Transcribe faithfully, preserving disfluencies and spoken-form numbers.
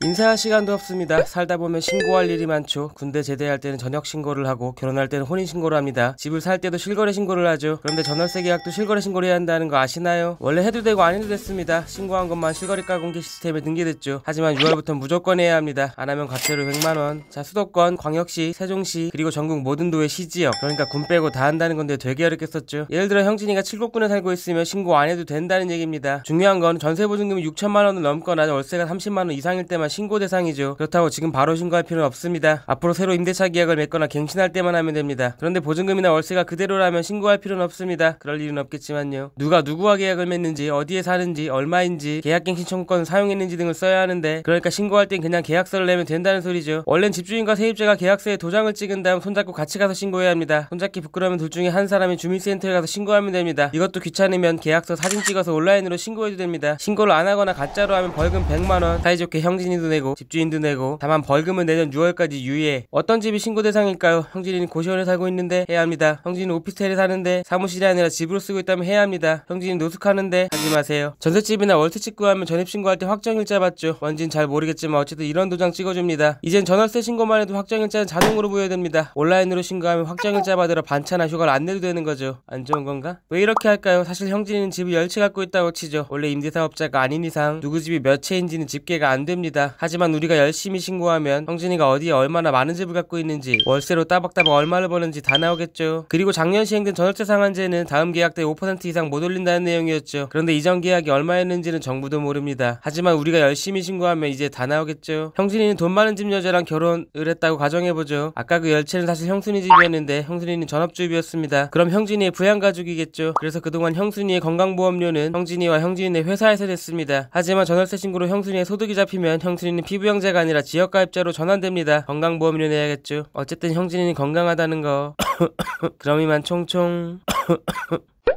인사할 시간도 없습니다. 살다 보면 신고할 일이 많죠. 군대 제대할 때는 전역 신고를 하고 결혼할 때는 혼인 신고를 합니다. 집을 살 때도 실거래 신고를 하죠. 그런데 전월세 계약도 실거래 신고를 해야 한다는 거 아시나요? 원래 해도 되고 안 해도 됐습니다. 신고한 것만 실거래가 공개 시스템에 등기됐죠. 하지만 유월부터 무조건 해야 합니다. 안 하면 과태료 백만 원. 자, 수도권, 광역시, 세종시 그리고 전국 모든 도의 시지역, 그러니까 군 빼고 다 한다는 건데 되게 어렵겠었죠. 예를 들어 형진이가 칠곡군에 살고 있으면 신고 안 해도 된다는 얘기입니다. 중요한 건 전세보증금이 육천만 원을 넘거나 월세가 삼십만 원 이상일 때만 신고 대상이죠. 그렇다고 지금 바로 신고할 필요는 없습니다. 앞으로 새로 임대차 계약을 맺거나 갱신할 때만 하면 됩니다. 그런데 보증금이나 월세가 그대로라면 신고할 필요는 없습니다. 그럴 일은 없겠지만요. 누가 누구와 계약을 맺는지, 어디에 사는지, 얼마인지, 계약갱신 청구권을 사용했는지 등을 써야 하는데, 그러니까 신고할 땐 그냥 계약서를 내면 된다는 소리죠. 원래는 집주인과 세입자가 계약서에 도장을 찍은 다음 손잡고 같이 가서 신고해야 합니다. 손잡기 부끄러우면 둘 중에 한 사람이 주민센터에 가서 신고하면 됩니다. 이것도 귀찮으면 계약서 사진 찍어서 온라인으로 신고해도 됩니다. 신고를 안 하거나 가짜로 하면 벌금 백만 원, 사이좋게 형진이도 내고 집주인도 내고. 다만 벌금은 내년 유월까지 유예. 어떤 집이 신고 대상일까요? 형진이는 고시원에 살고 있는데 해야 합니다. 형진이는 오피스텔에 사는데 사무실이 아니라 집으로 쓰고 있다면 해야 합니다. 형진이는 노숙하는데 하지 마세요. 전셋집이나 월세집 구하면 전입신고할 때 확정일자 받죠. 뭔진 잘 모르겠지만 어쨌든 이런 도장 찍어줍니다. 이젠 전월세 신고만 해도 확정일자는 자동으로 부여됩니다. 온라인으로 신고하면 확정일자 받으러 반차나 휴가를 안 내도 되는 거죠. 안 좋은 건가? 왜 이렇게 할까요? 사실 형진이는 집을 열 채 갖고 있다고 치죠. 원래 임대사업자가 아닌 이상 누구 집이 몇 채인지는 집계가 안 됩니다. 하지만 우리가 열심히 신고하면 형진이가 어디에 얼마나 많은 집을 갖고 있는지, 월세로 따박따박 얼마를 버는지 다 나오겠죠. 그리고 작년 시행된 전월세 상한제는 다음 계약 때 오 퍼센트 이상 못 올린다는 내용이었죠. 그런데 이전 계약이 얼마였는지는 정부도 모릅니다. 하지만 우리가 열심히 신고하면 이제 다 나오겠죠. 형진이는 돈 많은 집 여자랑 결혼을 했다고 가정해보죠. 아까 그 열 채는 사실 형순이 집이었는데 형순이는 전업주부였습니다. 그럼 형진이의 부양가족이겠죠. 그래서 그동안 형순이의 건강보험료는 형진이와 형진이네 회사에서 냈습니다. 하지만 전월세 신고로 형순이의 소득이 잡히면 형순이는 피부양자가 아니라 지역가입자로 전환됩니다. 건강보험료 내야겠죠. 어쨌든 형진이는 건강하다는 거. 그럼 이만 총총.